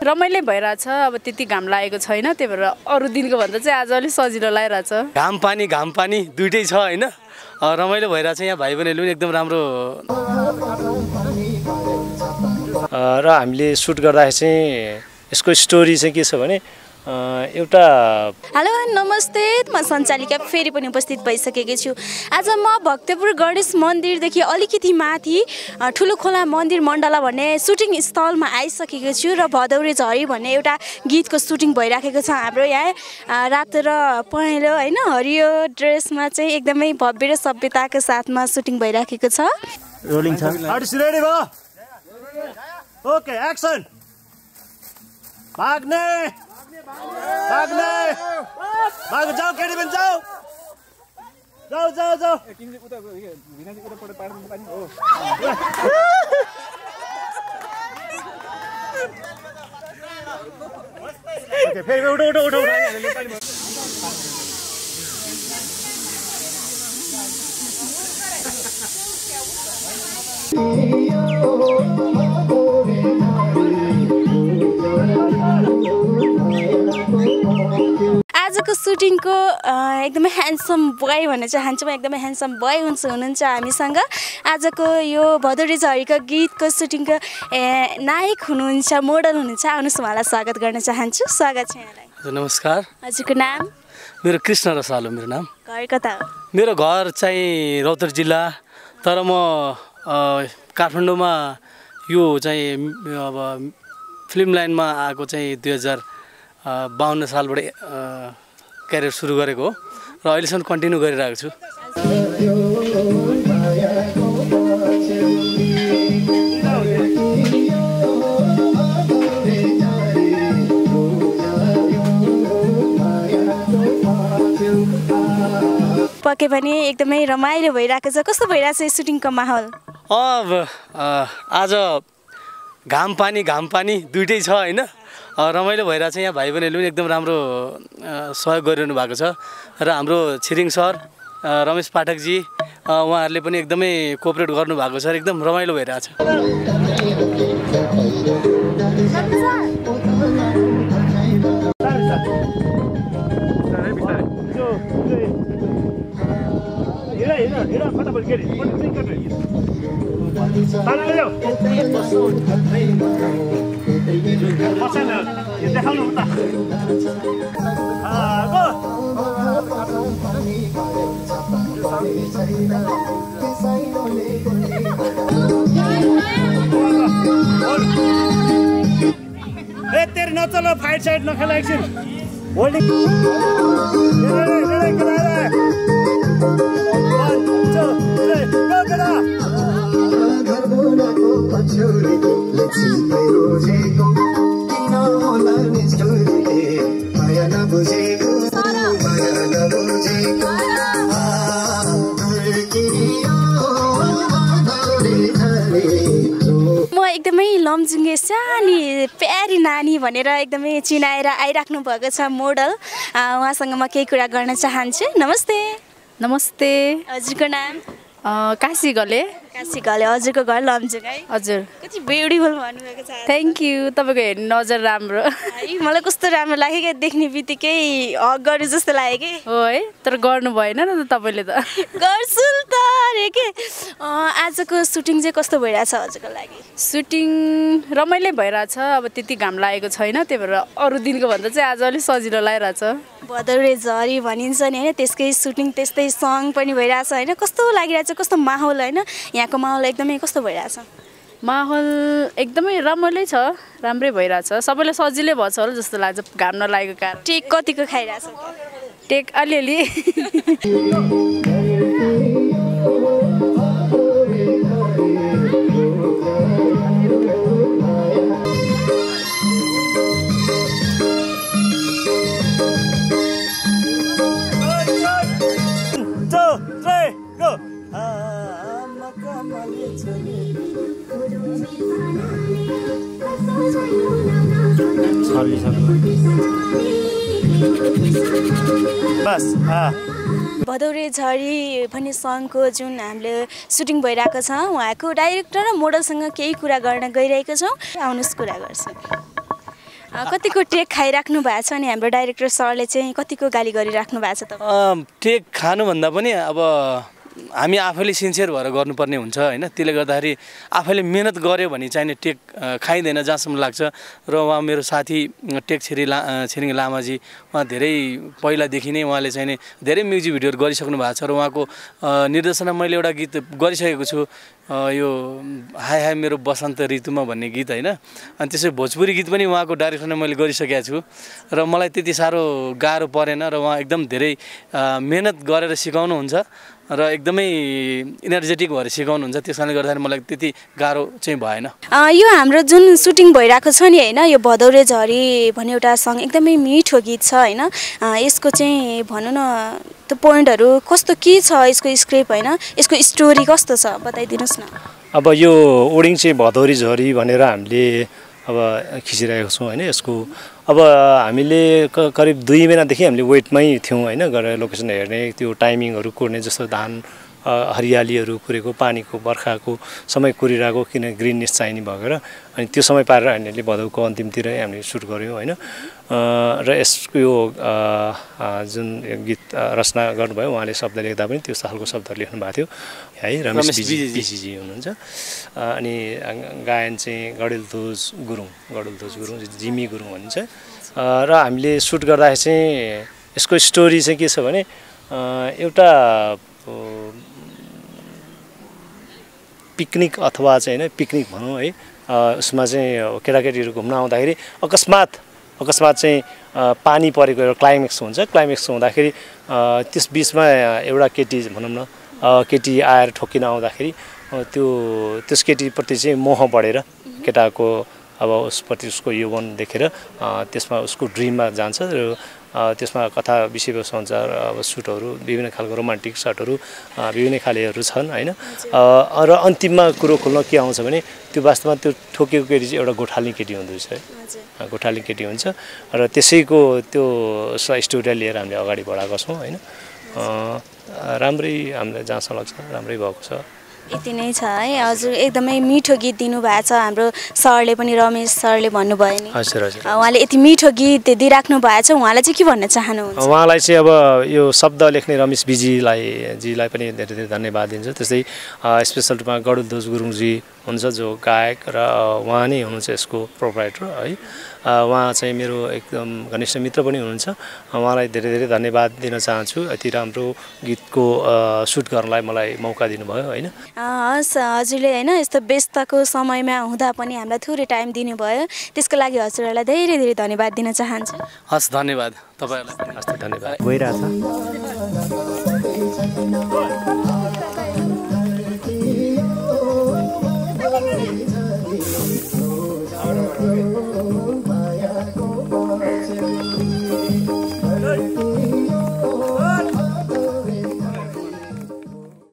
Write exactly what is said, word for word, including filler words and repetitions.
रमाइलो भइरहेछ। अब त्यति घाम लागेको छैन, त्यही भएर अरू दिनको भन्दा चाहिँ आज अलिक सजिलो लागिरहेछ। घाम पानी घाम पानी दुइटै छ हैन, रमाइलो भइरहेछ। यहाँ भाइ बहिनीले पनि एकदम राम्रो र हामीले सुट गर्दाखेरि चाहिँ यसको स्टोरी चाहिँ के छ भने एउटा हेलो नमस्ते, म सञ्चालिका फेरि पनि उपस्थित भइसकेकी छु। आज म भक्तपुर गणेश मन्दिरदेखि अलिकति माथि ठुलो खोला मन्दिर मण्डला भन्ने सुटिङ स्थलमा आइसकेको छु र भदौरे झरी भन्ने एउटा गीतको सुटिङ भइराखेको छ। हाम्रो यहाँ रातो र पहेँलो होइन हरियो ड्रेसमा चाहिँ एकदमै भव्य र सभ्यताको साथमा सुटिङ भइराखेको छ। रोलिङ छ। आर्टिस्ट रेडी भयो? Okay action. भाग्ने भाग्ने भाग जाऊ केटीबेन जाऊ जाऊ जाऊ जाऊ ओके फेरि उठो उठो उठो आजको सुटिङको एकदमै ह्यान्डसम बोय भन्न चाहन्छु म। एकदमै ह्यान्डसम बोय हुन्छ हुनुहुन्छ हामीसँग। आजको यो भदौरे झरीको गीतको सुटिङको नायक हुनुहुन्छ, मोडल हुनुहुन्छ। आउनुहोस् उहाँलाई स्वागत गर्न चाहन्छु। स्वागत छ यहाँलाई। हजुर नमस्कार। हजुरको नाम? मेरो कृष्ण रसाल हो मेरो नाम। घर कता हो? मेरो घर चाहिँ रौतहट जिल्ला, तर म काठमाडौँमा यो चाहिँ अब फिल्म लाइनमा आएको चाहिँ दुई हजार बाहन्न सालबाट क्यारियर सुरु गरेको हो र अहिलेसम्म कन्टिन्यू गरिरहेको छु। पक्कै पनि एकदमै रमाइलो भइरहेको छ। कस्तो भइरहेछ यो सुटिङको माहौल? अब आज घाम पानी घाम पानी दुइटै छ हैन, रमाइलो भइरहेछ। यहाँ भाइ बहिनीले पनि एकदम राम्रो सहयोग गरिरहनु भएको छ र हाम्रो छिरिङ सर रमेश पाठकजी उहाँहरूले पनि एकदमै कोअपरेट गर्नुभएको छ र एकदम रमाइलो भइरहेछ। ए तेरे नचलो फाइट साइड नखेला एकछिन होल्डिङ एकदमै लमजुङे सानी प्यारी नानी भनेर एकदमै चिनाएर आइराख्नु भएको छ मोडल। उहाँसँग म केही कुरा गर्न चाहन्छु। नमस्ते। नमस्ते। हजुरको नाम? काशी गले। काशी गले। हजुरको घर लमजुङ है? हजुर। कति ब्युटिफुल भन्नुभएको छ। Thank you. तपाईँको हेर्नु नजर राम्रो है। मलाई कस्तो राम्रो लाग्यो क्या, देख्ने बित्तिकै हक गर्नु जस्तो लाग्यो कि। हो है, तर गर्नु भएन न त तपाईँले त। गर्छु त अरे के। आजको सुटिङ चाहिँ कस्तो भइरहेछ हजुरको लागि? सुटिङ रमाइलो भइरहेछ। अब त्यति घाम लागेको छैन, त्यही भएर अरू दिनको भन्दा चाहिँ आज अलिक सजिलो लागिरहेछ। भदौरे झरी भनिन्छ नि होइन, त्यसकै सुटिङ त्यस्तै सङ पनि भइरहेछ होइन। कस्तो लागिरहेछ, कस्तो माहौल होइन यहाँको माहौल एकदमै कस्तो भइरहेछ? माहौल एकदमै रमाइलो छ, राम्रै भइरहेछ। सबैलाई सजिलै भएको छ होला जस्तो लाग्छ घाम नलागेको कारण। टेक कतिको खाइरहेछ? टेक अलिअलि। बस भदौरे झरी भन्ने सङको जुन हामीले सुटिङ भइरहेको छ, उहाँको डाइरेक्टर र मोडलसँग केही कुरा गर्न गइरहेको छौँ। आउनुहोस् कुरा गर्छौँ। कतिको टेक खाइराख्नु भएको छ अनि हाम्रो डाइरेक्टर सरले चाहिँ कतिको गाली गरिराख्नु भएको छ त? टेक खानुभन्दा पनि अब हामी आफैले सिन्सियर भएर गर्नुपर्ने हुन्छ होइन। त्यसले गर्दाखेरि आफैले मिहिनेत गऱ्यो भने चाहिने टेक खाइँदैन जहाँसम्म लाग्छ। र उहाँ मेरो साथी टेक छिरि ला छिरिङ लामाजी उहाँ धेरै पहिलादेखि नै उहाँले चाहिने धेरै म्युजिक भिडियोहरू गरिसक्नु भएको छ। र उहाँको निर्देशनमा मैले एउटा गीत गरिसकेको छु, यो हाय हाय मेरो बसन्त ऋतुमा भन्ने गीत होइन। अनि त्यसै भोजपुरी गीत पनि उहाँको डाइरेक्सनमा मैले गरिसकेको छु। र मलाई त्यति साह्रो गाह्रो परेन र उहाँ एकदम धेरै मिहिनेत गरेर सिकाउनुहुन्छ र एकदमै इनर्जेटिक भएर सिकाउनुहुन्छ। त्यस कारणले गर्दाखेरि मलाई त्यति गाह्रो चाहिँ भएन। यो हाम्रो जुन सुटिङ भइरहेको छ नि होइन, यो भदौरे झरी भन्ने एउटा सङ एकदमै मिठो गीत छ होइन। यसको चाहिँ भनौँ न त्यो पोइन्टहरू कस्तो के छ, यसको स्क्रिप्ट होइन, यसको स्टोरी कस्तो छ बताइदिनुहोस् न। अब यो ओडिङ चाहिँ भदौरे झरी भनेर हामीले अब खिचिरहेको छौँ होइन। यसको अब हामीले करिब दुई महिनादेखि हामीले वेटमै थियौँ होइन, गएर लोकेसन हेर्ने, त्यो टाइमिङहरू कुर्ने, जस्तो धान हरियालीहरू कुरेको, पानीको बर्खाको समय कुरिरहेको, किन ग्रिननेस चाहिने भएर अनि त्यो समय पारेर हामीले भदौको अन्तिमतिरै हामीले सुट गऱ्यौँ होइन। र यसको यो जुन गीत रचना गर्नुभयो उहाँले शब्द लेख्दा पनि त्यो खालको शब्दहरू लेख्नु भएको थियो है, रमेश बिजीजी हुनुहुन्छ। अनि गायन चाहिँ गडेलध्वज गुरुङ गडेलध्वज गुरुङ जिमी गुरुङ भनिन्छ। र हामीले सुट गर्दाखेरि चाहिँ यसको स्टोरी चाहिँ के छ भने एउटा पिकनिक अथवा चाहिँ होइन पिकनिक भनौँ है, उसमा चाहिँ केटाकेटीहरू घुम्न आउँदाखेरि अकस्मात अकस्मात चाहिँ पानी परेको एउटा क्लाइमेक्स हुन्छ। क्लाइमेक्स हुँदाखेरि त्यस बिचमा एउटा केटी भनौँ न केटी आएर ठोकिन आउँदाखेरि त्यो त्यस केटीप्रति चाहिँ मोह बढेर केटाको अब उसप्रति उसको यौवन देखेर त्यसमा उसको ड्रिममा जान्छ। र त्यसमा कथा विषयवस्तु हुन्छ, अब सुटहरू विभिन्न खालको रोमान्टिक सटहरू विभिन्न खालेहरू छन् होइन। र अन्तिममा कुरो खोल्न के आउँछ भने त्यो वास्तवमा त्यो ठोकेको केटी चाहिँ एउटा गोठाली केटी हुँदो रहेछ है, गोठाली केटी हुन्छ। र त्यसैको त्यो स्टोरीलाई लिएर हामीले अगाडि बढाएको छौँ होइन। राम्रै हामीलाई जहाँसम्म लाग्छ राम्रै भएको छ। यति नै छ है। हजुर एकदमै मिठो गीत दिनुभएको छ हाम्रो सरले पनि, रमेश सरले भन्नुभयो नि। हजुर हजुर उहाँले यति मिठो गीत दिइराख्नु भएको छ, उहाँलाई चाहिँ के भन्न चाहनुहुन्छ? उहाँलाई चाहिँ अब यो शब्द लेख्ने रमेश बिजीलाई जीलाई पनि धेरै धेरै धन्यवाद दिन्छ। त्यस्तै स्पेसल रूपमा गडेलध्वज गुरुङजी हुन्छ जो गायक, र उहाँ नै हुनुहुन्छ यसको प्रोप्राइटर है। उहाँ चाहिँ मेरो एकदम घनिष्ठ मित्र पनि हुनुहुन्छ। उहाँलाई धेरै धेरै धन्यवाद दिन चाहन्छु, यति राम्रो गीतको सुट गर्नलाई मलाई मौका दिनुभयो होइन। हस् हजुरले होइन यस्तो व्यस्तको समयमा हुँदा पनि हामीलाई थोरै टाइम दिनुभयो, त्यसको लागि हजुरहरूलाई धेरै धेरै धन्यवाद दिन चाहन्छु। हस् धन्यवाद तपाईँहरूलाई पनि। हस् धन्यवाद। गइरहेछ